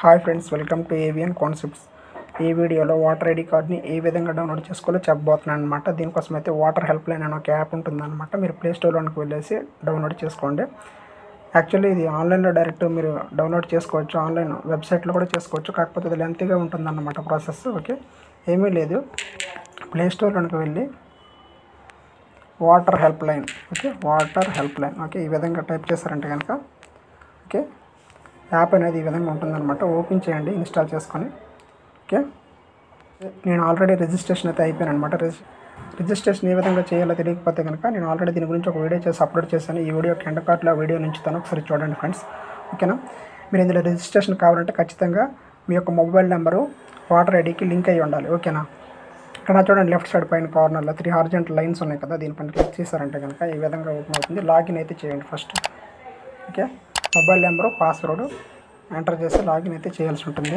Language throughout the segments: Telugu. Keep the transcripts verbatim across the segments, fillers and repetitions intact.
Hi friends, welcome to AVN concepts. ఈ వీడియోలో వాటర్ ఐడి కార్డ్ని ఏ విధంగా డౌన్లోడ్ చేసుకోవాలో చెప్పబోతున్నాను అనమాట. దీనికోసం అయితే వాటర్ హెల్ప్ లైన్ అనే ఒక యాప్ ఉంటుందన్నమాట. మీరు ప్లే స్టోర్లోకి వెళ్ళేసి డౌన్లోడ్ చేసుకోండి. యాక్చువల్లీ ఇది ఆన్లైన్లో డైరెక్ట్ మీరు డౌన్లోడ్ చేసుకోవచ్చు, ఆన్లైన్ వెబ్సైట్లో కూడా చేసుకోవచ్చు. కాకపోతే అది లెంతీగా ఉంటుందన్నమాట ప్రాసెస్. ఓకే, ఏమీ లేదు. ప్లే స్టోర్లోకి వెళ్ళి voter help line, okay voter help line okay ఈ విధంగా టైప్ చేశారంటే కనుక ఓకే యాప్ అనేది ఈ విధంగా ఉంటుందన్నమాట. ఓపెన్ చేయండి ఇన్స్టాల్ చేసుకొని. ఓకే, నేను ఆల్రెడీ రిజిస్ట్రేషన్ అయితే అయిపోయాను అనమాట. రిజిస్ట్రేషన్ ఏ విధంగా చేయాలో తెలియకపోతే కనుక నేను ఆల్రెడీ దీని గురించి ఒక వీడియో చేసి అప్లోడ్ చేశాను. ఈ వీడియో కింద కార్ట్లో వీడియో నుంచి తను ఒకసారి చూడండి ఫ్రెండ్స్. ఓకేనా, మీరు ఇందులో రిజిస్ట్రేషన్ కావాలంటే ఖచ్చితంగా మీ యొక్క మొబైల్ నెంబరు వాటర్ ఐడికి లింక్ అయ్యి ఉండాలి. ఓకేనా, ఇక్కడ చూడండి లెఫ్ట్ సైడ్ పైన కార్నర్లో త్రీ హార్జెంటల్ లైన్స్ ఉన్నాయి కదా, దీనిపైన క్లిక్ చేశారంటే కనుక ఈ విధంగా ఓపెన్ అవుతుంది. లాగిన్ అయితే చేయండి first. Okay, mobile number password enter చేసి లాగిన్ అయితే చేయాల్సి ఉంటుంది.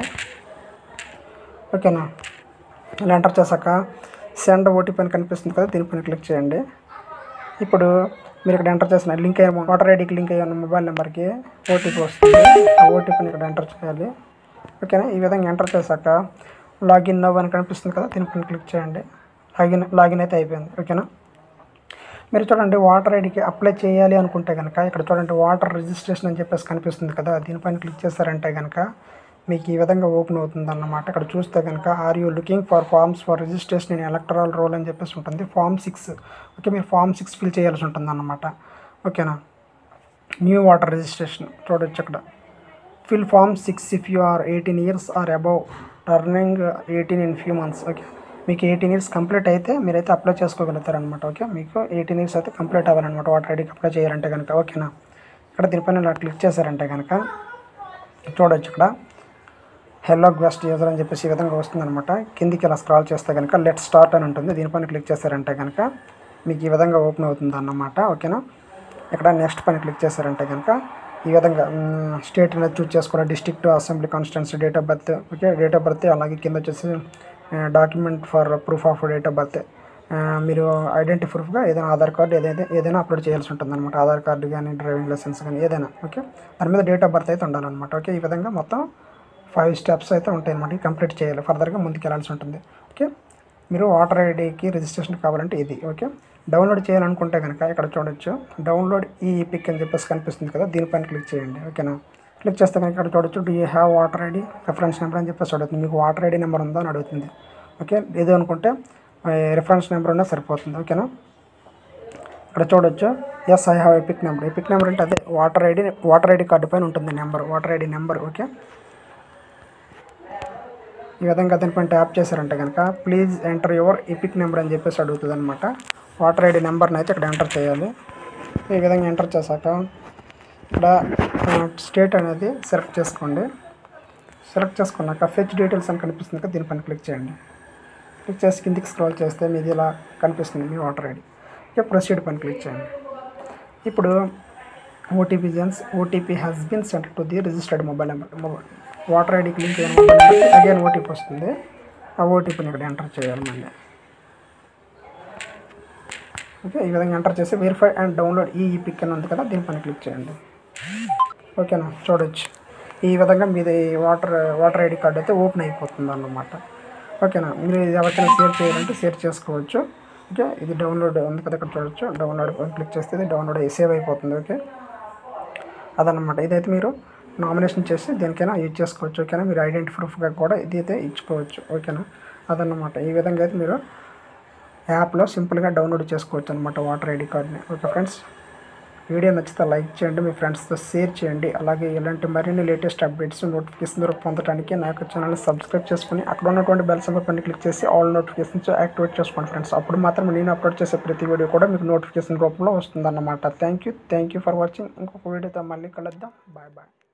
ఓకేనా, ఇలా ఎంటర్ చేశాక సెండ్ ఓటీపీ అని కనిపిస్తుంది కదా, దీనిపైన క్లిక్ చేయండి. ఇప్పుడు మీరు ఇక్కడ ఎంటర్ చేసిన లింక్ అయిన వాటర్ ఐడికి లింక్ అయిన మొబైల్ నెంబర్కి ఓటీపీ వస్తుంది. ఆ ఓటీపీని ఇక్కడ ఎంటర్ చేయాలి. ఓకేనా, ఈ విధంగా ఎంటర్ చేశాక లాగిన్ నవ్ అని కనిపిస్తుంది కదా, దీనిపైన క్లిక్ చేయండి. లాగిన్ లాగిన్ అయితే అయిపోయింది. ఓకేనా, మీరు చూడండి వాటర్ ఐడికి అప్లై చేయాలి అనుకుంటే కనుక ఇక్కడ చూడండి వాటర్ రిజిస్ట్రేషన్ అని చెప్పేసి కనిపిస్తుంది కదా, దీనిపైన క్లిక్ చేశారంటే కనుక మీకు ఈ విధంగా ఓపెన్ అవుతుంది అన్నమాట. ఇక్కడ చూస్తే కనుక are you looking for forms for registration in electoral roll అని చెప్పేసి ఉంటుంది. ఫామ్ సిక్స్ ఓకే, మీరు ఫామ్ సిక్స్ ఫిల్ చేయాల్సి ఉంటుంది అన్నమాట. ఓకేనా, న్యూ వాటర్ రిజిస్ట్రేషన్ చూడొచ్చు ఇక్కడ. Fill form six if you are eighteen years or above turning eighteen in few months. Okay, మీకు ఎయిటీన్ ఇయర్స్ కంప్లీట్ అయితే మీరైతే అప్లై చేసుకోగలుగుతారనమాట. ఓకే, మీకు ఎయిటీన్ ఇయర్స్ అయితే కంప్లీట్ అవ్వాలన్నమాట వాటర్ ఐడికి అప్లై చేయాలంటే కనుక. ఓకేనా, ఇక్కడ దీనిపైన ఇలా క్లిక్ చేశారంటే కనుక చూడొచ్చు ఇక్కడ హెల్లో గెస్ట్ యూజర్ అని చెప్పేసి ఈ విధంగా వస్తుందన్నమాట. కిందికి ఇలా స్క్రాల్ చేస్తే కనుక లెట్ స్టార్ట్ అని ఉంటుంది. దీనిపైన క్లిక్ చేశారంటే కనుక మీకు ఈ విధంగా ఓపెన్ అవుతుంది అన్నమాట. ఓకేనా, ఇక్కడ నెక్స్ట్ పైన క్లిక్ చేశారంటే కనుక ఈ విధంగా స్టేట్ అనేది చూస్ చేసుకోవాలి. District, assembly constituency, date of birth. Okay, date of birth అలాగే కింద వచ్చేసి document for proof of date of birth. మీరు ఐడెంటిటీ ప్రూఫ్గా ఏదైనా ఆధార్ కార్డు ఏదైతే ఏదైనా అప్లోడ్ చేయాల్సి ఉంటుంది అనమాట. ఆధార్ కార్డు కానీ డ్రైవింగ్ లైసెన్స్ కానీ ఏదైనా. ఓకే, దాని మీద డేట్ ఆఫ్ బర్త్ అయితే ఉండాలన్నమాట. ఓకే, ఈ విధంగా మొత్తం ఫైవ్ స్టెప్స్ అయితే ఉంటాయి అన్నమాట. కంప్లీట్ చేయాలి, ఫర్దర్గా ముందుకు వెళ్ళాల్సి ఉంటుంది. ఓకే, మీరు వాటర్ ఐడికి రిజిస్ట్రేషన్ కావాలంటే ఇది. ఓకే, డౌన్లోడ్ చేయాలనుకుంటే కనుక ఇక్కడ చూడొచ్చు డౌన్లోడ్ ఈ పిక్ అని చెప్పేసి కనిపిస్తుంది కదా, దీనిపైన క్లిక్ చేయండి. ఓకేనా, క్లిక్ చేస్తే కనుక ఇక్కడ చూడొచ్చు do you have voter ID reference number అని చెప్పేసి అడుగుతుంది. మీకు వాటర్ ఐడి నెంబర్ ఉందా అని అడుగుతుంది. ఓకే, ఏదో అనుకుంటే రిఫరెన్స్ నెంబర్ ఉన్నా సరిపోతుంది. ఓకేనా, ఇక్కడ చూడొచ్చు yes I have EPIC number. EPIC number అంటే అదే voter ID voter ID card పైన ఉంటుంది number, voter ID number. Okay, ఈ విధంగా దీనిపైన ట్యాప్ చేశారంటే కనుక please enter your EPIC number అని చెప్పేసి అడుగుతుంది అనమాట. వాటర్ ఐడి నెంబర్ని అయితే ఇక్కడ ఎంటర్ చేయాలి. ఈ విధంగా ఎంటర్ చేశాక ఇక్కడ స్టేట్ అనేది సెలెక్ట్ చేసుకోండి. సెలెక్ట్ చేసుకున్నాక ఫెచ్ డీటెయిల్స్ అని కనిపిస్తుంది కదా, దీనిపైన క్లిక్ చేయండి. క్లిక్ చేసి కిందికి స్క్రోల్ చేస్తే మీది ఇలా కనిపిస్తుంది మీ వాటర్ ఐడి. ఇక ప్రొసీడ్ పైన క్లిక్ చేయండి. ఇప్పుడు ఓటీపీ జెన్స్ OTP has been sent to the registered mobile number. Mobile voter ఐడికి లింక్ అయిన మొబైల్ నెంబర్కి అగైన్ ఓటీపీ వస్తుంది. ఆ ఓటీపీని ఇక్కడ ఎంటర్ చేయాలి మళ్ళీ. ఓకే, ఈ విధంగా ఎంటర్ చేసి verify and download e EPIC అని ఉంది కదా, దీనిపైన క్లిక్ చేయండి. ఓకేనా, చూడొచ్చు ఈ విధంగా మీది వాటర్ వాటర్ ఐడి కార్డు అయితే ఓపెన్ అయిపోతుంది అన్నమాట. ఓకేనా, మీరు ఇది ఎవరికైనా షేర్ చేయాలంటే షేర్ చేసుకోవచ్చు. ఓకే, ఇది డౌన్లోడ్ ఉంది కదా, ఇక్కడ చూడొచ్చు డౌన్లోడ్ క్లిక్ చేస్తే ఇది డౌన్లోడ్ సేవ్ అయిపోతుంది. ఓకే, అదనమాట. ఇదైతే మీరు నామినేషన్ చేసి దేనికైనా యూజ్ చేసుకోవచ్చు. ఓకేనా, మీరు ఐడెంటిటీ ప్రూఫ్గా కూడా ఇది అయితే ఇచ్చుకోవచ్చు. ఓకేనా, అదన్నమాట. ఈ విధంగా అయితే మీరు యాప్లో సింపుల్గా డౌన్లోడ్ చేసుకోవచ్చు అనమాట వాటర్ ఐడి కార్డ్ని. ఓకే ఫ్రెండ్స్, వీడియో నచ్చితే లైక్ చేయండి, మీ ఫ్రెండ్స్తో షేర్ చేయండి. అలాగే ఇలాంటి మరిన్ని లేటెస్ట్ అప్డేట్స్ నోటిఫికేషన్ ద్వారా పొందడానికి నా యొక్క ఛానల్ని సబ్స్క్రైబ్ చేసుకుని అక్కడ ఉన్నటువంటి బెల్ సింబల్ పైన క్లిక్ చేసి ఆల్ నోటిఫికేషన్స్ యాక్టివేట్ చేసుకోండి ఫ్రెండ్స్. అప్పుడు మాత్రం నేను అప్లోడ్ చేసే ప్రతి వీడియో కూడా మీకు నోటిఫికేషన్ రూపంలో వస్తుందన్నమాట. Thank you thank you for watching. ఇంకొక వీడియోతో మళ్ళీ కలుద్దాం. Bye bye.